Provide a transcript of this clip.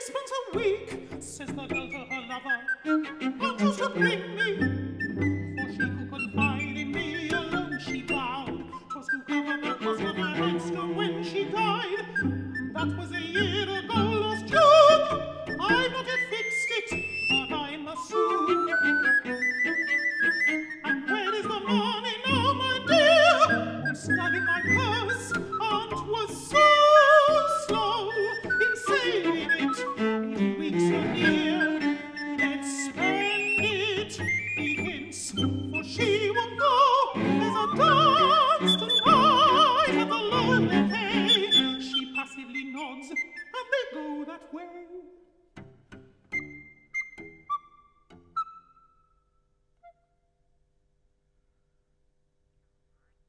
sixpence a week, says the girl to her lover, what used to bring me? For she could confide in me alone, she vowed, 'twas to cover the cost of her headstone when she died. That was it.